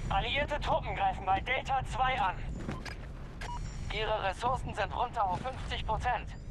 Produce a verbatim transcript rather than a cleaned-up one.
Alliierte Truppen greifen bei Delta zwei an. Ihre Ressourcen sind runter auf fünfzig Prozent.